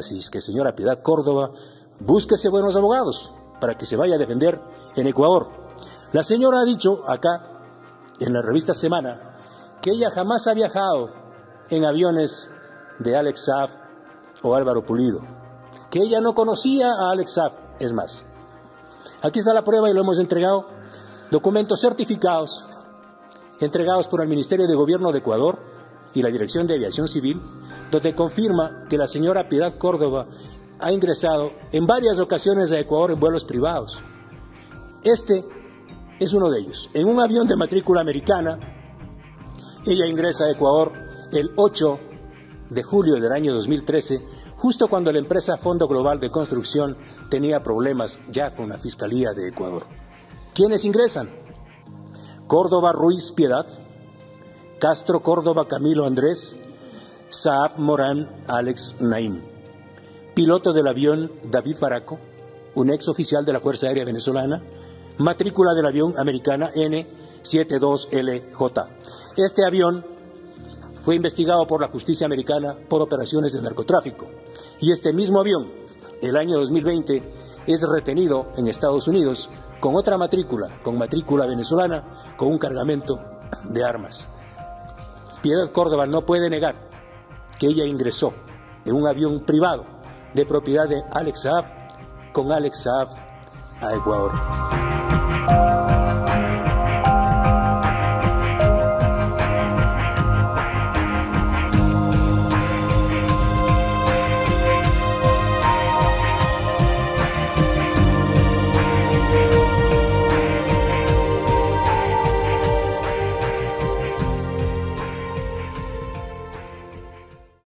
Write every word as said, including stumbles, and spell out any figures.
Así es que, señora Piedad Córdoba, búsquese buenos abogados para que se vaya a defender en Ecuador. La señora ha dicho acá, en la revista Semana, que ella jamás ha viajado en aviones de Alex Saab o Álvaro Pulido, que ella no conocía a Alex Saab. Es más, aquí está la prueba y lo hemos entregado, documentos certificados, entregados por el Ministerio de Gobierno de Ecuador y la Dirección de Aviación Civil, donde confirma que la señora Piedad Córdoba ha ingresado en varias ocasiones a Ecuador en vuelos privados. Este es uno de ellos. En un avión de matrícula americana, ella ingresa a Ecuador el ocho de julio del año dos mil trece, justo cuando la empresa Fondo Global de Construcción tenía problemas ya con la Fiscalía de Ecuador. ¿Quiénes ingresan? Córdoba Ruiz Piedad, Castro Córdoba Camilo Andrés, Saab Morán Alex Naim. Piloto del avión David Baraco, un ex oficial de la Fuerza Aérea Venezolana, matrícula del avión americana N setenta y dos L J. Este avión fue investigado por la justicia americana por operaciones de narcotráfico. Y este mismo avión, el año dos mil veinte, es retenido en Estados Unidos con otra matrícula, con matrícula venezolana, con un cargamento de armas. Piedad Córdoba no puede negar que ella ingresó en un avión privado de propiedad de Alex Saab con Alex Saab a Ecuador.